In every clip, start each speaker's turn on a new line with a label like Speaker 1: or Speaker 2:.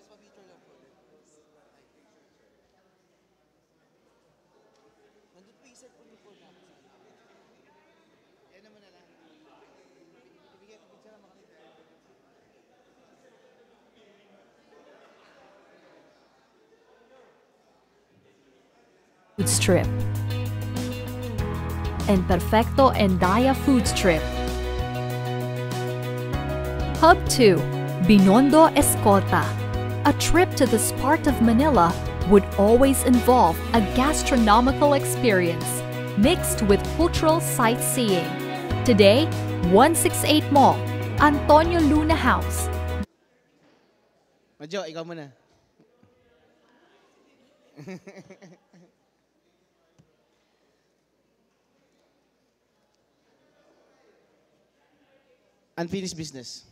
Speaker 1: pa-picture lang po. Nandun po yung cellphone niyo po na. Yan naman na lang. Ibigay ko picture lang makakita.
Speaker 2: Food Strip and Perfecto Endaya Food Strip. Hub 2, Binondo Escolta. A trip to this part of Manila would always involve a gastronomical experience mixed with cultural sightseeing. Today, 168 Mall, Antonio Luna House.
Speaker 1: Madjo, ikaw muna. Unfinished business.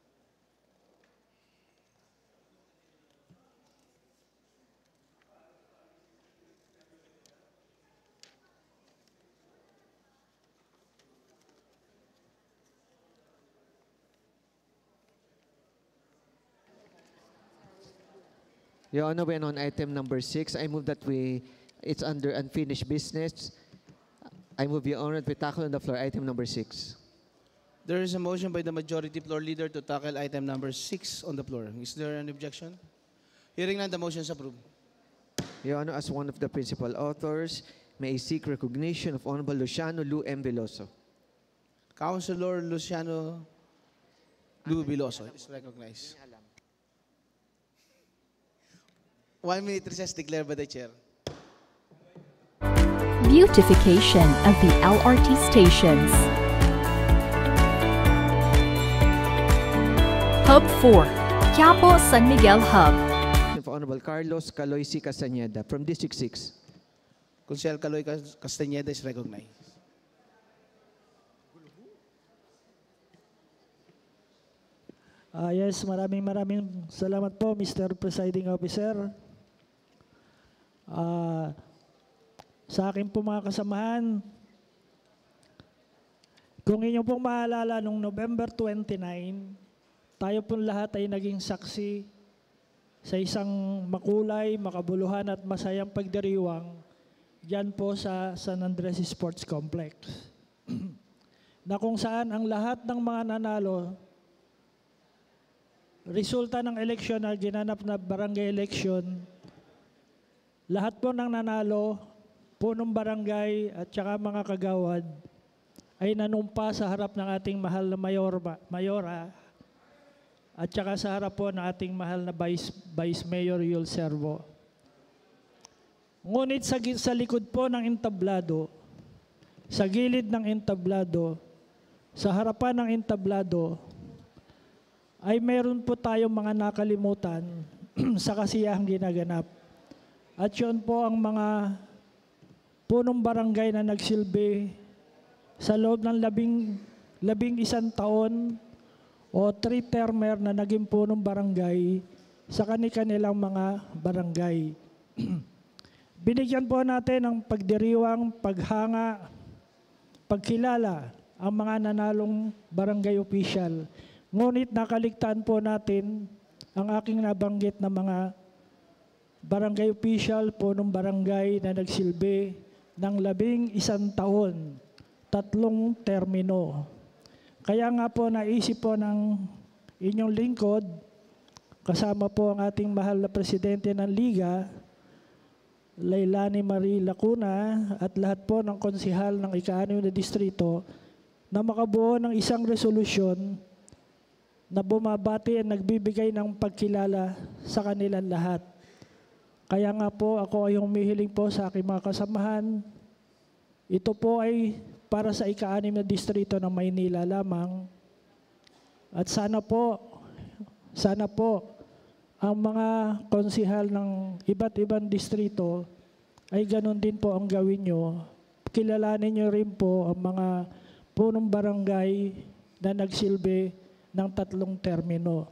Speaker 3: Your Honor, we're on item number 6. I move that it's under unfinished business. I move, Your Honor, we tackle on the floor item number 6.
Speaker 1: There is a motion by the majority floor leader to tackle item number 6 on the floor. Is there an objection? Hearing none, the motion is approved.
Speaker 3: Your Honor, as one of the principal authors, may I seek recognition of Honorable Luciano Lu M. Veloso.
Speaker 1: Councilor Luciano Lu Biloso is recognized. 1 minute recess declared by the chair.
Speaker 2: Beautification of the LRT stations. Hub 4, Quiapo San Miguel Hub.
Speaker 3: For Honorable Carlos Caloy C. Castañeda from District 6.
Speaker 1: Consel Caloy Castañeda is recognized.
Speaker 4: Yes, maraming salamat po, Mr. Presiding Officer. Sa akin po mga kasamahan, kung inyo pong maalala, noong November 29, tayo pong lahat ay naging saksi sa isang makulay, makabuluhan at masayang pagdiriwang diyan po sa San Andres Sports Complex. Na kung saan ang lahat ng mga nanalo, resulta ng eleksyon na ginanap na barangay election, lahat po ng nanalo, punong barangay at saka mga kagawad ay nanumpa sa harap ng ating mahal na mayora at saka sa harap po ng ating mahal na Vice Mayor Yul Servo. Ngunit sa likod po ng entablado, sa gilid ng entablado, sa harapan ng entablado, ay meron po tayong mga nakalimutan sa kasiyahang ginaganap. At yun po ang mga punong barangay na nagsilbi sa loob ng labing isang taon o 3-termer na naging punong barangay sa kanilang mga barangay. Binigyan po natin ng pagdiriwang, paghanga, pagkilala ang mga nanalong barangay official. Ngunit nakaligtaan po natin ang aking nabanggit na mga barangay official, punong barangay na nagsilbi ng 11 taon, 3 termino. Kaya nga po naisip po ng inyong lingkod, kasama po ang ating mahal na presidente ng Liga, Leilani Marie Lacuna, at lahat po ng konsihal ng ika-6 na distrito, na makabuo ng isang resolusyon na bumabati at nagbibigay ng pagkilala sa kanilang lahat. Kaya nga po ako ay humihiling po sa aking mga kasamahan. Ito po ay para sa ika-6 na distrito ng Maynila lamang. At sana po ang mga konsihal ng iba't ibang distrito ay ganun din po ang gawin nyo. Kilalanin nyo rin po ang mga punong barangay na nagsilbi ng 3 termino.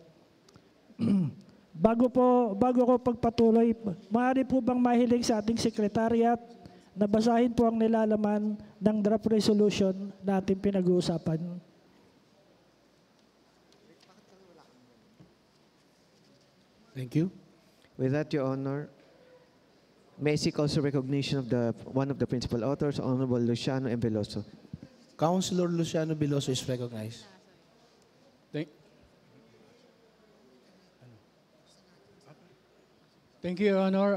Speaker 4: Bago ko pagpatuloy, maaari po bang mahiling sa ating sekretariat na basahin po ang nilalaman ng draft resolution na ating pinag-uusapan?
Speaker 1: Thank you.
Speaker 3: With that, Your Honor, may I seek also recognition of one of the principal authors, Honorable Luciano M. Veloso.
Speaker 1: Councilor Luciano Biloso is recognized.
Speaker 5: Thank you, Your Honor.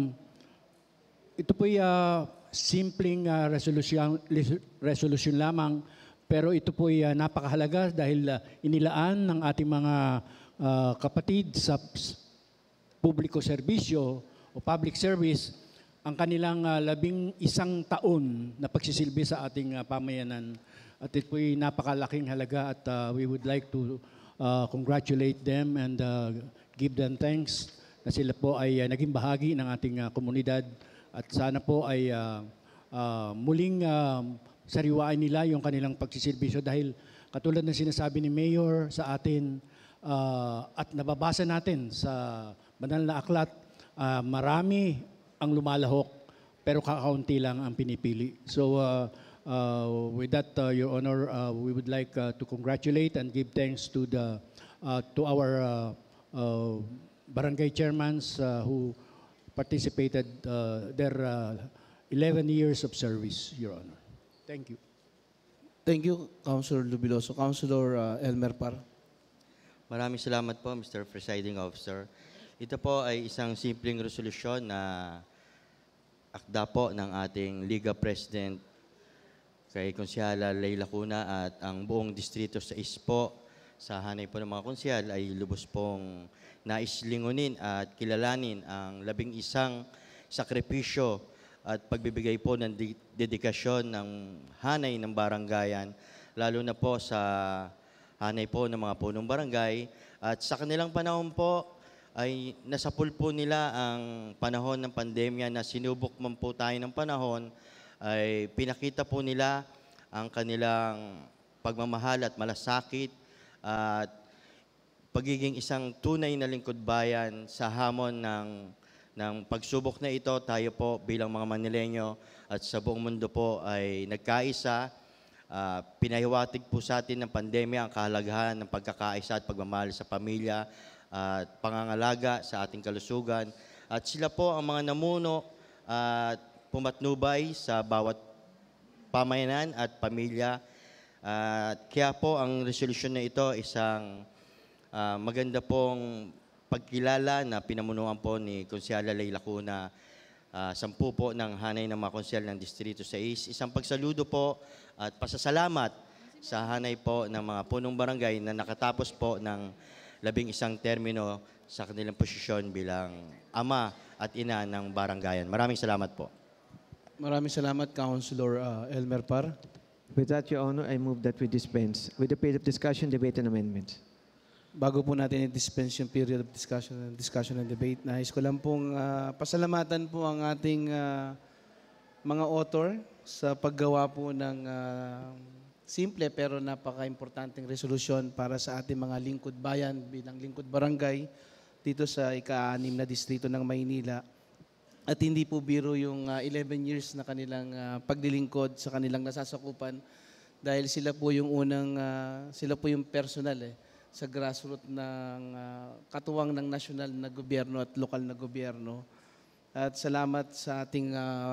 Speaker 5: Ito po'y simpleng resolution lamang, pero ito po'y napakahalaga dahil inilaan ng ating mga kapatid sa publiko serbisyo o public service ang kanilang 11 taon na pagsisilbi sa ating pamayanan. At ito po'y napakalaking halaga at we would like to congratulate them and give them thanks na sila po ay naging bahagi ng ating komunidad at sana po ay muling sariwain nila yung kanilang pagsisilbisyo dahil katulad ng sinasabi ni Mayor sa atin at nababasa natin sa banal na aklat, marami ang lumalahok pero kakaunti lang ang pinipili. So with that, Your Honor, we would like to congratulate and give thanks to our barangay chairmans who participated their 11 years of service, Your Honor. Thank you.
Speaker 1: Thank you, Councilor Lubiloso. Councilor Elmer Par.
Speaker 6: Maraming salamat po, Mr. Presiding Officer. Ito po ay isang simpleng resolusyon na akda po ng ating Liga President kay Konsyala Leila Cuna at ang buong distrito sa ISPO sa hanay po ng mga konsyal ay lubos pong naislingunin at kilalanin ang 11 sakripisyo at pagbibigay po ng dedikasyon ng hanay ng barangayan, lalo na po sa hanay po ng mga punong barangay. At sa kanilang panahon po ay nasapul po nila ang panahon ng pandemya na sinubok man po tayo ng panahon, ay pinakita po nila ang kanilang pagmamahal at malasakit at pagiging isang tunay na lingkod bayan sa hamon ng pagsubok na ito. Tayo po bilang mga Manileño at sa buong mundo po ay nagkaisa. Pinahiwatig po sa atin ng pandemya ang kahalagahan ng pagkakaisa at pagmamahal sa pamilya at pangangalaga sa ating kalusugan. At sila po ang mga namuno at pumatnubay sa bawat pamayanan at pamilya. Kaya po ang resolusyon na ito isang maganda pong pagkilala na pinamunuan po ni Konsyala Leila Cuna, 10 po ng hanay ng mga konsyal ng Distrito 6. Isang pagsaludo po at pasasalamat sa hanay po ng mga punong barangay na nakatapos po ng 11 termino sa kanilang posisyon bilang ama at ina ng barangayan. Maraming salamat po.
Speaker 1: Maraming salamat, Councilor Elmer Par.
Speaker 3: With that, Your Honor, I move that we dispense with the period of discussion, debate, and amendments.
Speaker 1: Bago po natin i-dispense yung period of discussion and debate, nais ko lang pong pasalamatan po ang ating mga author sa paggawa po ng simple pero napaka-importanteng resolusyon para sa ating mga lingkod bayan bilang lingkod barangay dito sa ika-6 na distrito ng Maynila. At hindi po biro yung 11 years na kanilang paglilingkod sa kanilang nasasakupan dahil sila po yung sila po yung personal sa grassroots ng katuwang ng nasyonal na gobyerno at lokal na gobyerno. At salamat sa ating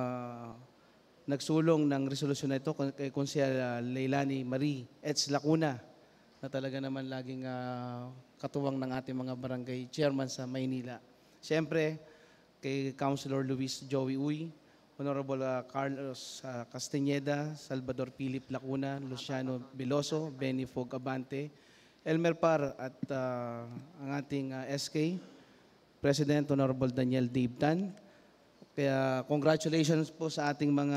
Speaker 1: nagsulong ng resolusyon na ito kay Konsyal Leilani Marie Etz Lacuna na talaga naman laging katuwang ng ating mga barangay chairman sa Maynila. Siyempre, kay Councilor Luis Joey Uy, Honorable Carlos Castañeda, Salvador Philip Lacuna, Luciano Biloso, Benny Fog Abante, Elmer Par at ang ating SK, President Honorable Daniel Dave Tan. Kaya congratulations po sa ating mga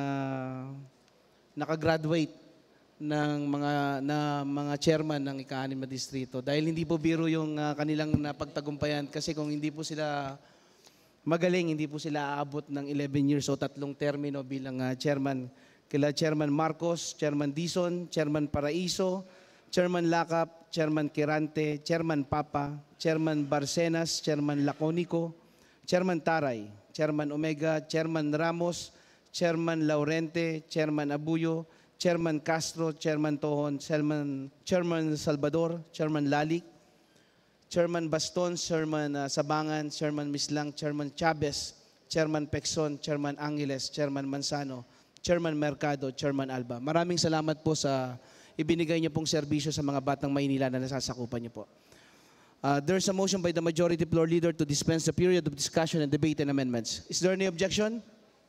Speaker 1: nakagraduate ng mga chairman ng ika-6 na distrito. Dahil hindi po biro yung kanilang napagtagumpayan kasi kung hindi po sila magaling, hindi po sila aabot ng 11 years o 3 termino bilang chairman. Kila Chairman Marcos, Chairman Dizon, Chairman Paraiso, Chairman Lakap, Chairman Kirante, Chairman Papa, Chairman Barcenas, Chairman Laconico, Chairman Taray, Chairman Omega, Chairman Ramos, Chairman Laurente, Chairman Abuyo, Chairman Castro, Chairman Tohon, Chairman Salvador, Chairman Lalik, Chairman Baston, Chairman Sabangan, Chairman Mislang, Chairman Chavez, Chairman Pexon, Chairman Angeles, Chairman Manzano, Chairman Mercado, Chairman Alba. Maraming salamat po sa ibinigay niyo pong serbisyo sa mga batang Maynila na nasasakupan niyo po. There's a motion by the majority floor leader to dispense the period of discussion and debate and amendments. Is there any objection?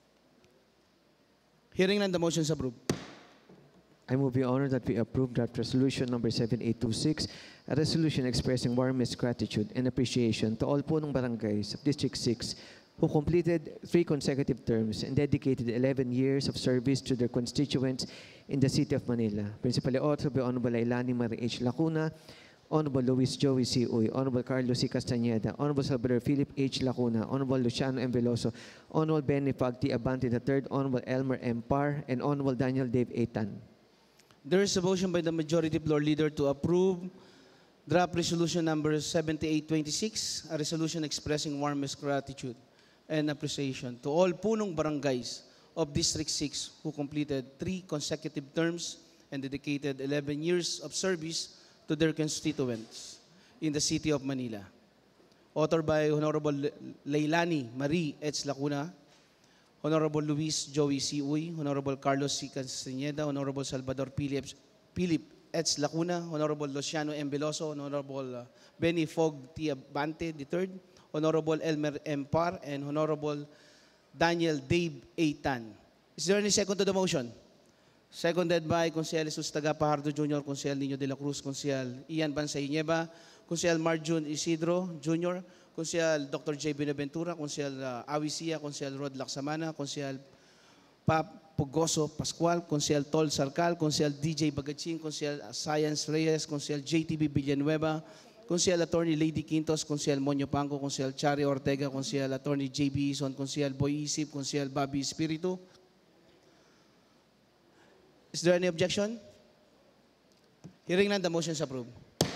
Speaker 1: Hearing none, the motion is approved.
Speaker 3: I move, Your Honor, that we approve draft resolution number 7826, a resolution expressing warmest gratitude and appreciation to all punong barangays of District 6 who completed 3 consecutive terms and dedicated 11 years of service to their constituents in the City of Manila. Principally authored by Honorable Leilani Marie H. Lacuna, Honorable Luis Joey C. Uy, Honorable Carlos C. Castañeda, Honorable Salvador Philip H. Lacuna, Honorable Luciano M. Veloso, Honorable Benny Fagti Abante III, Honorable Elmer M. Parr, and Honorable Daniel Dave A. Tan.
Speaker 1: There is a motion by the majority floor leader to approve draft resolution number 7826, a resolution expressing warmest gratitude and appreciation to all punong barangays of District 6 who completed 3 consecutive terms and dedicated 11 years of service to their constituents in the City of Manila. Authored by Honorable Leilani Marie H. Lacuna, Honorable Luis Joey C. Uy, Honorable Carlos C. Castañeda, Honorable Salvador Philip H. Lacuna, Honorable Luciano M. Veloso, Honorable Benny Fog T. Abante III, Honorable Elmer M. Parr, and Honorable Daniel Dave A. Tan. Is there any second to the motion? Seconded by Consejal Jesus Taga Pajardo Jr., Consejal Nino de la Cruz, Consejal Ian Bansay Nieva, Consejal Marjun Isidro Jr., Consejal Dr. J. Benaventura, Consejal Awisia, Consejal Rod Laksamana, Consejal Pap Pugoso Pascual, Consejal Tol Sarcal, Consejal DJ Bagaching, Consejal Science Reyes, Consejal JTB Villanueva, Consejal Attorney Lady Quintos, Consejal Monyo Pango, Consejal Chari Ortega, Consejal Attorney JB Ison, Consejal Boy Isip, Consejal Bobby Espiritu. Is there any objection? Hearing none, the motion is approved.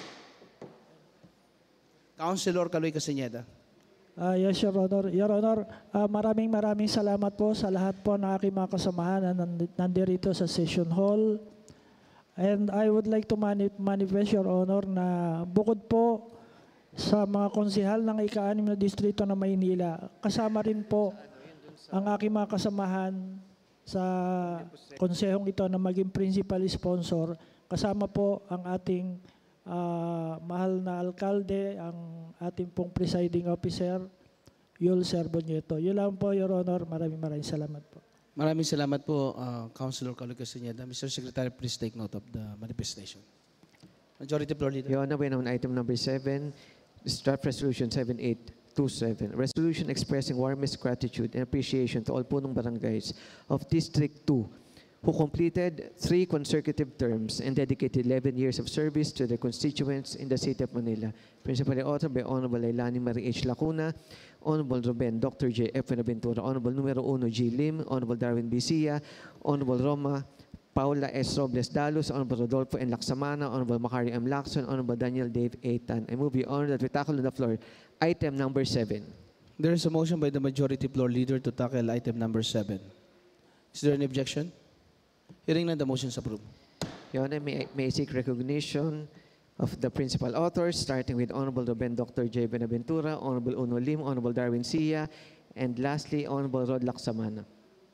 Speaker 1: Councilor Caloy Castañeda.
Speaker 4: Yes, Your Honor. Your Honor, maraming salamat po sa lahat po ng aking mga kasamahan na nandirito sa session hall. And I would like to manifest, Your Honor, na bukod po sa mga konsehal ng ika-6 na distrito ng Maynila, kasama rin po ang aking mga kasamahan sa konsehong ito na maging principal sponsor. Kasama po ang ating mahal na alkalde, ang ating pong presiding officer, Yul Serbo Nieto. Yun lang po, Your Honor. Maraming salamat po.
Speaker 1: Maraming salamat po, Councilor Caloy Castañeda. Mr. Secretary, please take note of the manifestation. Majority Floor Leader.
Speaker 3: Your Honor, we're on item number 7, this draft resolution 7827. Resolution expressing warmest gratitude and appreciation to all punong barangays of District 2 who completed 3 consecutive terms and dedicated 11 years of service to their constituents in the City of Manila. Principally authored by Honorable Leilani Marie H. Lacuna, Honorable Ruben Dr. J. F. Benaventura, Honorable Numero 1 G. Lim, Honorable Darwin Bisia, Honorable Roma Paula S. Robles Dalos, Honorable Rodolfo N. Laksamana, Honorable Macario M. Lacson, Honorable Daniel Dave A. Tan. I move, Your Honor, that we tackle on the floor item number 7.
Speaker 1: There is a motion by the Majority Floor Leader to tackle item number 7. Is there any objection? Hearing none, the motion is approved.
Speaker 3: Your Honor, may I seek recognition of the principal authors, starting with Honorable Ruben Dr. J. Benaventura, Honorable Uno Lim, Honorable Darwin Sia, and lastly, Honorable Rod Laksamana.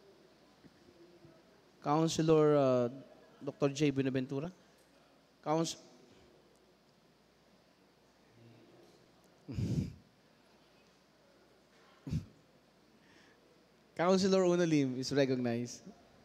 Speaker 1: Councilor Dr. J. Benaventura. Councilor Uno Lim is recognized.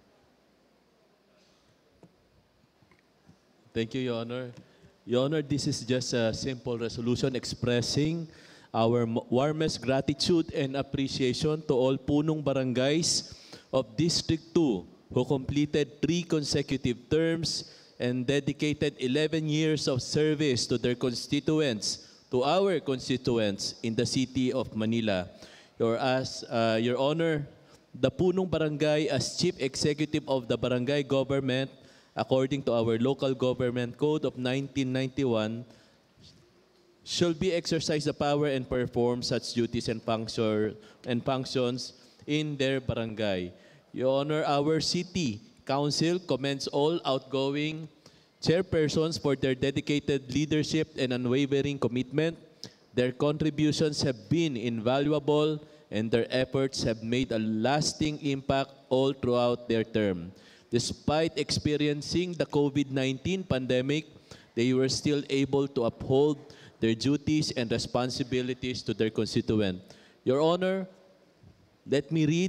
Speaker 7: Thank you, Your Honor. Your Honor, this is just a simple resolution expressing our warmest gratitude and appreciation to all punong barangays of District 2 who completed 3 consecutive terms and dedicated 11 years of service to their constituents, to our constituents in the City of Manila. Your Honor, the punong barangay as Chief Executive of the Barangay Government, according to our Local Government Code of 1991, should be exercise the power and perform such duties and functions in their barangay. Your Honor, our City Council commends all outgoing chairpersons for their dedicated leadership and unwavering commitment Their contributions have been invaluable and their efforts have made a lasting impact all throughout their term. Despite experiencing the COVID-19 pandemic, they were still able to uphold their duties and responsibilities to their constituent. Your Honor, let me read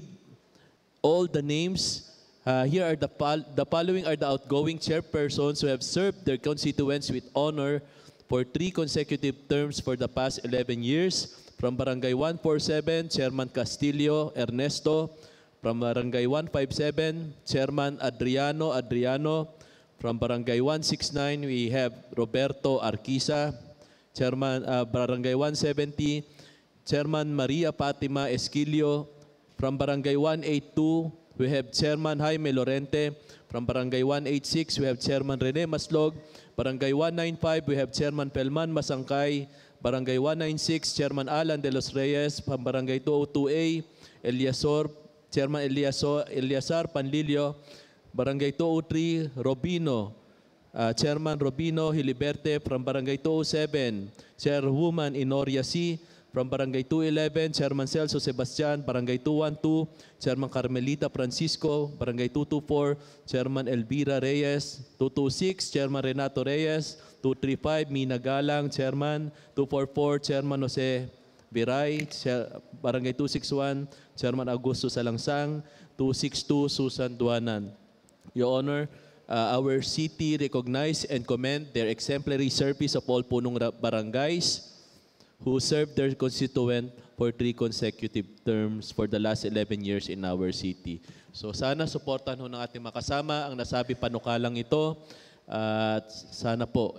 Speaker 7: all the names. Here are the following are the outgoing chairpersons who have served their constituents with honor for 3 consecutive terms for the past 11 years. From Barangay 147, Chairman Castillo Ernesto. From Barangay 157, Chairman Adriano. From Barangay 169, we have Roberto Arquisa. Chairman Barangay 170, Chairman Maria Fatima Esquilio. From Barangay 182, we have Chairman Jaime Lorente. From Barangay 186, we have Chairman Rene Maslog. Barangay 195, we have Chairman Pelman Masangkay. Barangay 196, Chairman Alan De Los Reyes. From Barangay 202A, Chairman Eliasar Panlilio. Barangay 203, Robino. Chairman Robino Hiliberte. From Barangay 207, Chairwoman Inoria C. From Barangay 211, Chairman Celso Sebastian. Barangay 212, Chairman Carmelita Francisco. Barangay 224, Chairman Elvira Reyes. 226, Chairman Renato Reyes. 235, Mina Galang, Chairman. 244, Chairman Jose Viray. Barangay 261, Chairman Augusto Salangsang. 262, Susan Duanan. Your Honor, our city recognize and commend their exemplary service of all punong barangays who served their constituent for 3 consecutive terms for the last 11 years in our city. So sana suportahan ho ng ating makasama ang nasabi panukalang ito. At sana po,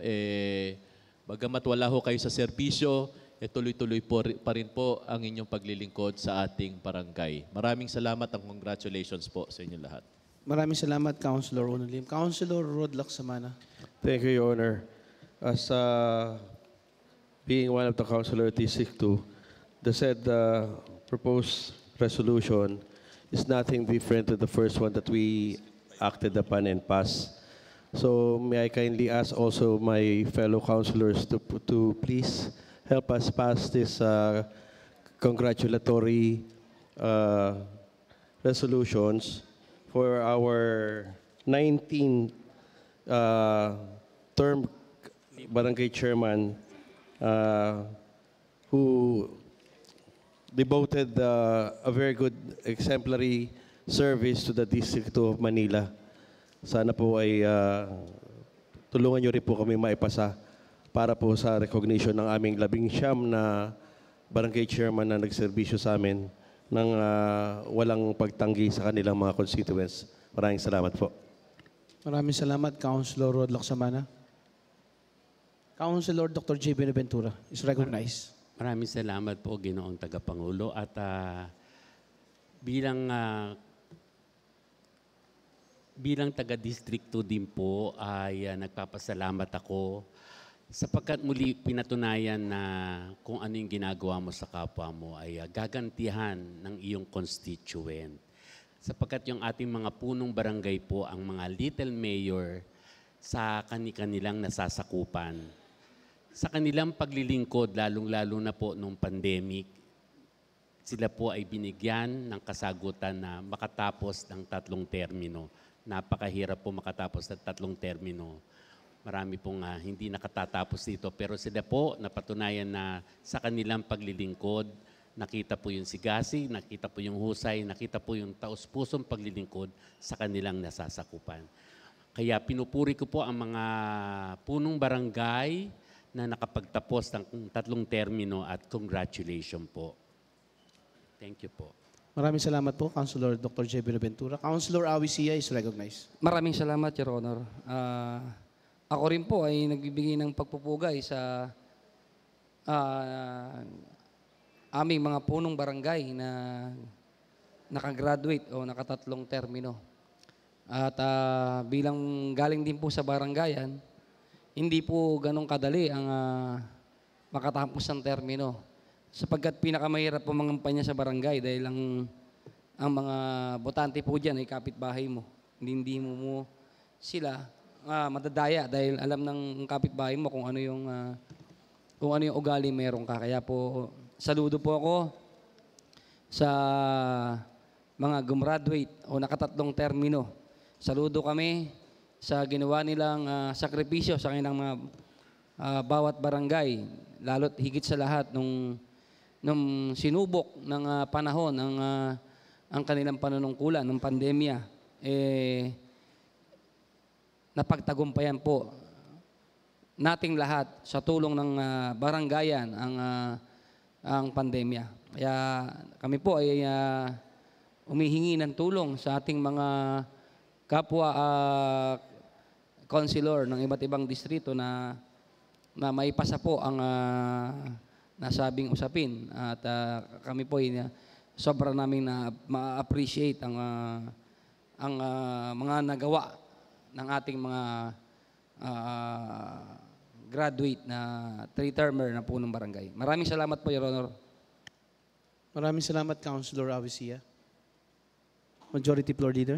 Speaker 7: bagamat wala ho kayo sa serbisyo, tuloy-tuloy pa rin po ang inyong paglilingkod sa ating barangay. Maraming salamat at congratulations po sa inyo lahat.
Speaker 1: Maraming salamat, Councilor Unalim. Councilor Rod Lacsamana.
Speaker 8: Thank you, Your Honor. As being one of the councilor of District 2, the said proposed resolution is nothing different to the first one that we acted upon and passed. So may I kindly ask also my fellow councilors to please help us pass this congratulatory resolutions for our 19th term barangay chairman who devoted a very good exemplary service to the District of Manila. Sana po ay tulungan nyo rin po kami maipasa para po sa recognition ng aming 19 na barangay chairman na nagserbisyo sa amin ng walang pagtanggi sa kanilang mga constituents. Maraming salamat po.
Speaker 1: Maraming salamat, Councilor Rod Lacsamana. Councilor Dr. J. Benaventura is recognized.
Speaker 9: Maraming salamat po, Ginoong Tagapangulo. At bilang taga-District 2 din po ay nagpapasalamat ako sapagkat muli pinatunayan na kung ano yung ginagawa mo sa kapwa mo ay gagantihan ng iyong constituent. Sapagkat yung ating mga punong barangay po, ang mga little mayor sa kanilang nasasakupan. Sa kanilang paglilingkod, lalong-lalo na po nung pandemic, sila po ay binigyan ng kasagutan na makatapos ng 3 termino. Napakahirap po makatapos ng 3 termino. Marami pong hindi nakatatapos dito. Pero sila po, napatunayan na sa kanilang paglilingkod, nakita po yung sigasi, nakita po yung husay, nakita po yung taus-pusong paglilingkod sa kanilang nasasakupan. Kaya pinupuri ko po ang mga punong barangay na nakapagtapos ng 3 termino at congratulations po. Thank you po.
Speaker 1: Maraming salamat po, Councilor Dr. J. Benaventura. Councilor Awi Sia is recognized.
Speaker 10: Maraming salamat, Your Honor. Ako rin po ay nagbibigay ng pagpupugay sa aming mga punong barangay na nakagraduate o naka3 termino. At bilang galing din po sa barangayan, hindi po ganong kadali ang makatapos ng termino. Sapagkat pinakamahirap po mangampanya sa barangay dahil ang mga botante po dyan ay kapitbahay mo. Hindi mo sila madadaya dahil alam ng kapitbahay mo kung ano yung kung ano yung ugali meron ka. Kaya po, saludo po ako sa mga gumraduate o nakatatlong termino. Saludo kami sa ginawa nilang sakripisyo sa kanilang mga bawat barangay, lalo't higit sa lahat nung sinubok ng panahon ang kanilang panunungkulan ng pandemya, napagtagumpayan po nating lahat sa tulong ng barangayan ang pandemya. Kaya kami po ay humihingi ng tulong sa ating mga kapwa councilor ng iba't ibang distrito na maipasa po ang nasabing usapin. At kami po ay sobra namin na ma-appreciate ang mga nagawa ng ating mga graduate na 3-termer na punong barangay. Maraming salamat po, Your Honor.
Speaker 1: Maraming salamat, Councilor Avicia. Majority Floor Leader.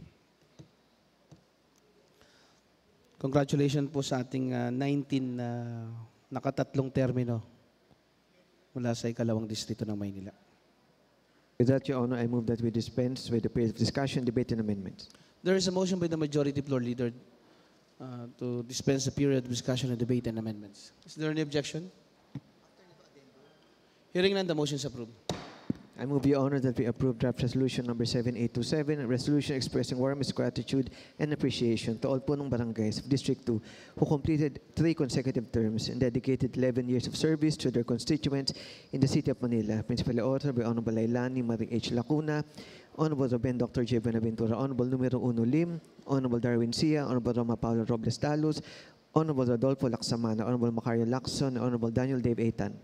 Speaker 1: Congratulations po sa ating 19 nakatatlong termino mula sa ikalawang distrito ng Maynila.
Speaker 3: With that, Your Honor, I move that we dispense with the period of discussion, debate, and amendments.
Speaker 1: There is a motion by the Majority Floor Leader to dispense the period of discussion and debate and amendments. Is there any objection? Hearing none, the motion is approved.
Speaker 3: I move, Your Honor, that we approve draft resolution number 7827, a resolution expressing warmest gratitude and appreciation to all punong barangays of District 2 who completed 3 consecutive terms and dedicated 11 years of service to their constituents in the City of Manila. Principally authored by Honorable Lailani Marie H. Lacuna, Honorable Ruben Dr. J. Benaventura, Honorable Numero 1 Lim, Honorable Darwin Sia, Honorable Roma Paula Robles Talos, Honorable Rodolfo Laksamana, Honorable Macario Lacson, Honorable Daniel Dave Aitan.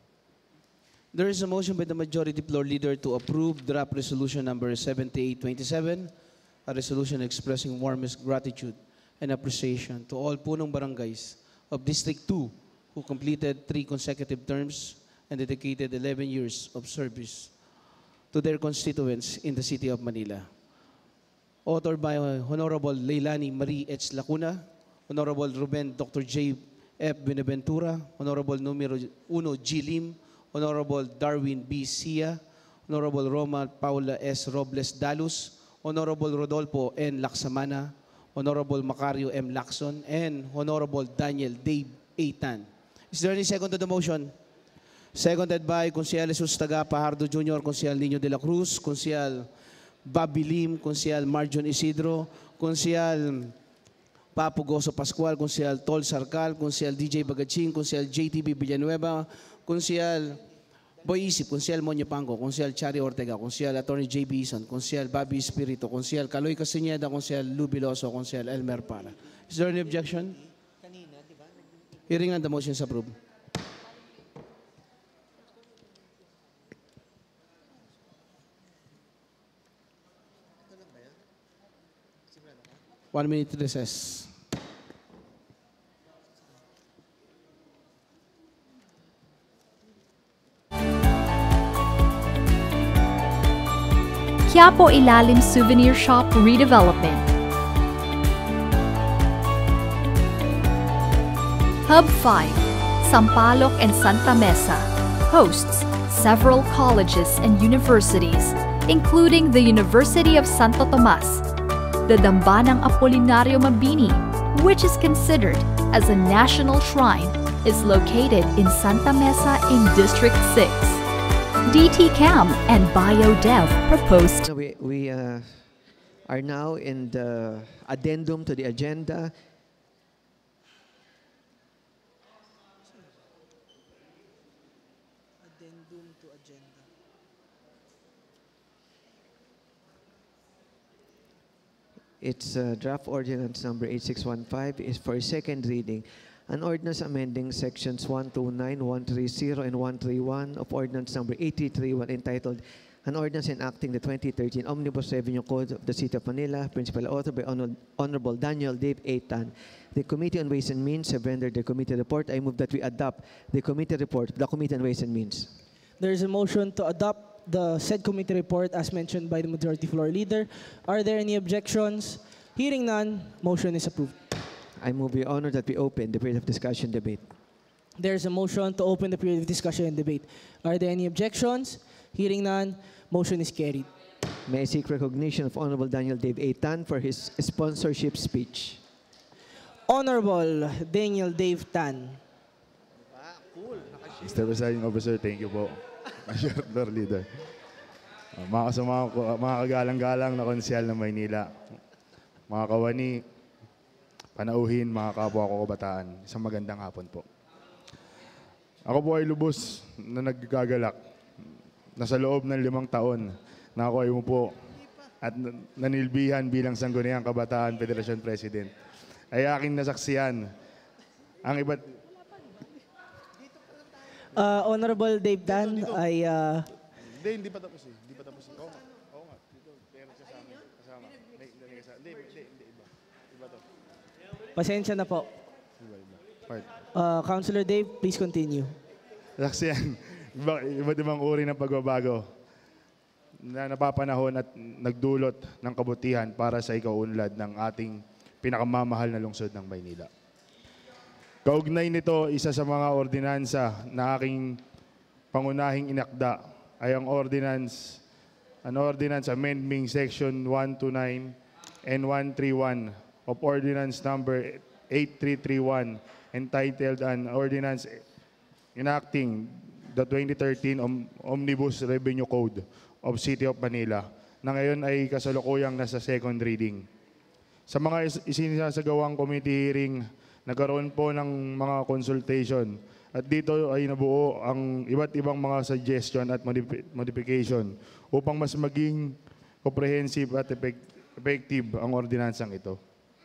Speaker 1: There is a motion by the Majority Floor Leader to approve draft resolution number 7827, a resolution expressing warmest gratitude and appreciation to all punong barangays of District 2 who completed 3 consecutive terms and dedicated 11 years of service to their constituents in the City of Manila. Authored by Honorable Leilani Marie H. Lacuna, Honorable Ruben Dr. J. F. Benaventura, Honorable Numero 1 G. Lim, Honorable Darwin B. Sia, Honorable Roma Paula S. Robles Dalus, Honorable Rodolfo N. Laksamana, Honorable Macario M. Lacson, and Honorable Daniel Dave Aitan. Is there any second to the motion? Seconded by Consial Jesus Taga Pajardo Jr., Consial Nino de la Cruz, Consial Bobby Lim, Consial Marjon Isidro, Consial Papo Goso Pascual, Consial Tol Sarcal, Consial DJ Bagaching, Consial JTB Villanueva, Consial Boy Isip, Consial Monyo Pango, Consial Chari Ortega, Consial Attorney J. Bison, Consial Bobby Espiritu, Consial Caloy Castañeda, Consial Lou Biloso, Consial Elmer Para. Is there any objection? Hearing none, the motion is approved. One minute recess.
Speaker 2: Quiapo Ilalim Souvenir Shop Redevelopment. Hub 5, Sampaloc and Santa Mesa, hosts several colleges and universities, including the University of Santo Tomas, the Dambanang Apolinario Mabini, which is considered as a national shrine, is located in Santa Mesa in District 6. DT Cam and BioDev proposed.
Speaker 3: We are now in the addendum to the agenda. It's draft ordinance number 8615 is for second reading. An ordinance amending sections 129, 130, and 131 of ordinance number 8031 entitled An Ordinance Enacting the 2013 Omnibus Revenue Code of the City of Manila, principal author by Honorable Daniel Dave Aitan. The Committee on Ways and Means have rendered their committee report. I move that we adopt the committee report of the Committee on Ways and Means.
Speaker 11: There is a motion to adopt the said committee report as mentioned by the Majority Floor Leader. Are there any objections? Hearing none, motion is approved.
Speaker 3: I move, Your Honor, that we open the period of discussion debate.
Speaker 11: There's a motion to open the period of discussion and debate. Are there any objections? Hearing none, motion is carried.
Speaker 3: May I seek recognition of Honorable Daniel Dave A. Tan for his sponsorship speech.
Speaker 11: Honorable Daniel Dave Tan.
Speaker 12: Mr. Presiding Officer, thank you po. Lord Leader. Mga kasama ko, mga kagalang-galang na konsyal ng Maynila, mga kawani, panauhin, mga kapwa ko kabataan, isang magandang hapon po. Ako po ay lubos na naggagalak na sa loob ng 5 taon na ako ay umupo at nanilbihan bilang Sangguniang Kabataan Federation President ay aking nasaksiyan ang iba't...
Speaker 11: Honorable Dave Tan ay...
Speaker 12: Hindi pa tapos eh. Hindi pa tapos eh. Oo nga. Dito, meron siya sa amin. Kasama. Hindi, iba. Iba to.
Speaker 11: Pasensya na po.
Speaker 12: Iba. Part.
Speaker 11: Councilor Dave, please continue.
Speaker 12: Saksiyan, iba't ibang uri ng pagbabago na napapanahon at nagdulot ng kabutihan para sa ikaunlad ng ating pinakamamahal na lungsod ng Maynila. Kaugnay nito, isa sa mga ordinansa na aking pangunahing inakda ay ang ordinance amending Section 129 and 131 of Ordinance Number 8331 entitled an Ordinance Enacting the 2013 Omnibus Revenue Code of City of Manila na ngayon ay kasalukuyang nasa second reading. Sa mga isinasagawang committee hearing, nagkaroon po ng mga consultation at dito ay nabuo ang iba't ibang mga suggestion at modification upang mas maging comprehensive at effective ang ordinansang ito.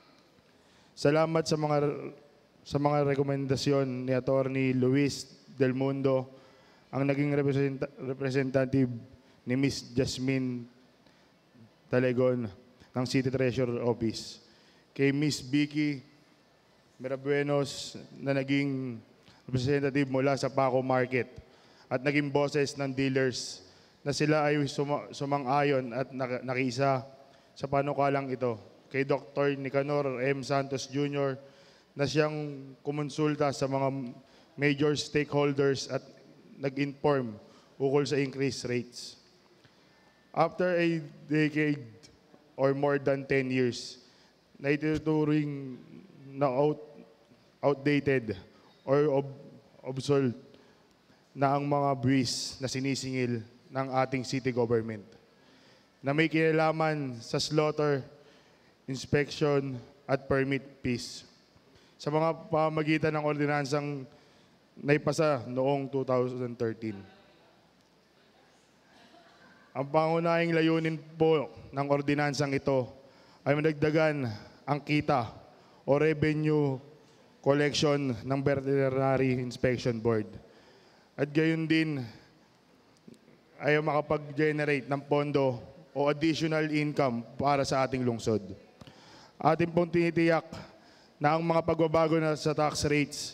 Speaker 12: Salamat sa mga rekomendasyon ni Attorney Luis Del Mundo, ang naging representative ni Ms. Jasmine Talegon ng City Treasurer Office, kay Ms. Vicky Merabuenos na naging representative mula sa Paco Market at naging boses ng dealers na sila ay sumang-ayon at nakiisa sa panukalang ito, kay Dr. Nicanor M. Santos Jr. na siyang kumonsulta sa mga major stakeholders at nag-inform ukol sa increased rates. After a decade or more than 10 years, na ituturing na outdated or obsolete na ang mga buwis na sinisingil ng ating city government na may kinalaman sa slaughter, inspection at permit fees sa mga pamagitan ng ordinansang naipasa noong 2013. Ang pangunahing layunin po ng ordinansang ito ay madagdagan ang kita o revenue collection ng Veterinary Inspection Board. At gayon din ay makapag-generate ng pondo o additional income para sa ating lungsod. Atin pong tinitiyak na ang mga pagbabago na sa tax rates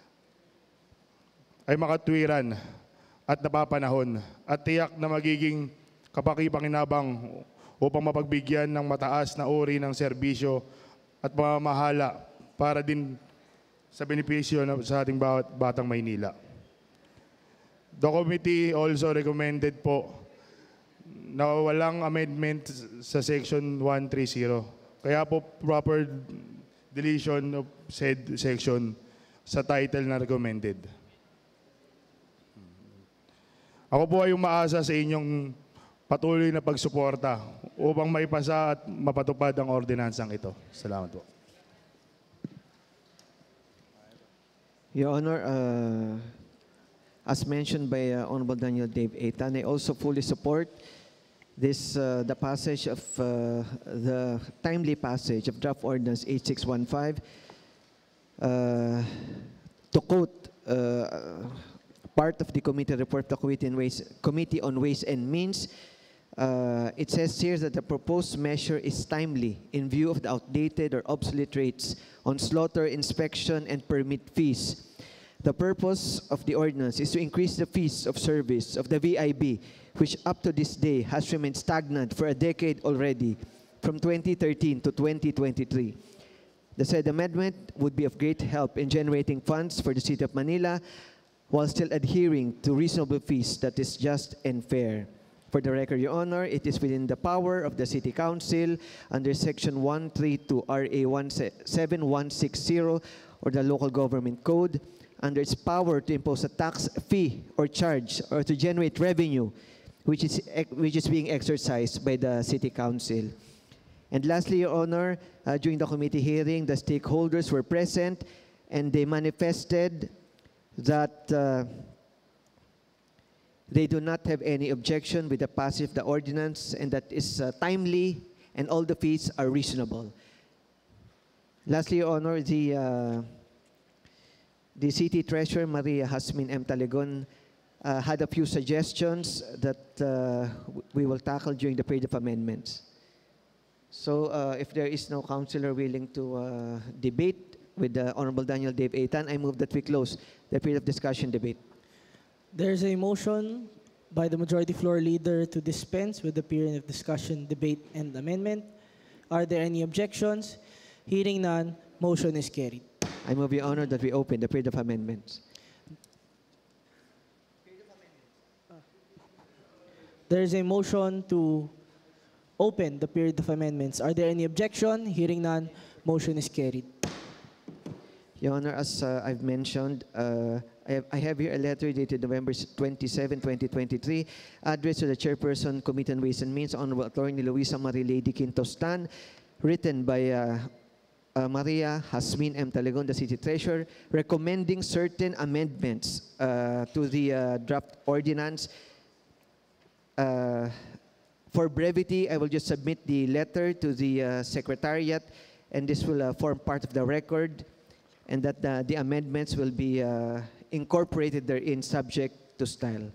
Speaker 12: ay makatwiran at napapanahon at tiyak na magiging kapakipakinabang upang mapagbigyan ng mataas na uri ng serbisyo at pamamahala para din sa benepisyo sa ating bawat batang Maynila. The committee also recommended po na walang amendment sa Section 130. Kaya po proper deletion of said section sa title na recommended. Ako po ay umaasa sa inyong patuloy na pagsuporta upang maipasa at mapatupad ang ordinansang ito. Salamat po.
Speaker 3: Your Honor, as mentioned by Honorable Daniel Dave A. Tan, I also fully support this the passage of the timely passage of Draft Ordinance 8615. To quote part of the committee report of the Committee on Ways and Means, it says here that the proposed measure is timely in view of the outdated or obsolete rates on slaughter, inspection, and permit fees. The purpose of the ordinance is to increase the fees of service of the VIB, which up to this day has remained stagnant for a decade already, from 2013 to 2023. The said amendment would be of great help in generating funds for the City of Manila while still adhering to reasonable fees that is just and fair. For the record, Your Honor, it is within the power of the City Council under Section 132 RA 7160 or the Local Government Code, under its power to impose a tax, fee, or charge, or to generate revenue, which is being exercised by the City Council. And lastly, Your Honor, during the committee hearing, the stakeholders were present and they manifested that they do not have any objection with the passage of the ordinance and that is timely and all the fees are reasonable. Lastly, Your Honor, the City Treasurer, Maria Jasmine M. Talegon, had a few suggestions that we will tackle during the period of amendments. So if there is no councillor willing to debate with the Honorable Daniel Dave Aitan, I move that we close the period of discussion debate.
Speaker 11: There's a motion by the Majority Floor Leader to dispense with the period of discussion, debate, and amendment. Are there any objections? Hearing none, motion is carried.
Speaker 3: I move, Your Honor, that we open the period of amendments.
Speaker 11: There is a motion to open the period of amendments. Are there any objection? Hearing none, motion is carried.
Speaker 3: Your Honor, as I've mentioned, I have here a letter dated November 27, 2023, addressed to the Chairperson, Committee on Ways and Means, Honorable Attorney Luisa Marie Lady Quintostan, written by Maria Jasmine M. Talegon, the City Treasurer, recommending certain amendments to the draft ordinance. For brevity, I will just submit the letter to the Secretariat, and this will form part of the record, and that the amendments will be incorporated therein subject to style.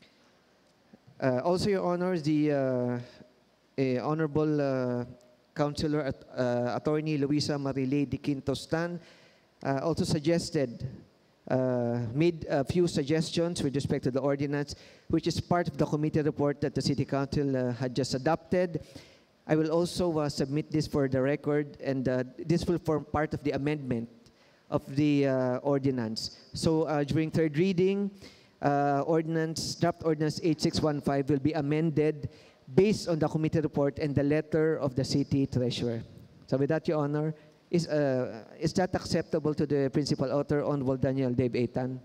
Speaker 3: Also, Your Honor, the Honorable Councilor Attorney Luisa Marie Lady Quintostan also suggested, made a few suggestions with respect to the ordinance, which is part of the committee report that the City Council had just adopted. I will also submit this for the record, and this will form part of the amendment of the ordinance. So during third reading, draft ordinance 8615 will be amended based on the committee report and the letter of the City Treasurer. So with that, Your Honor, is that acceptable to the principal author, Honorable Daniel Dave Aitan?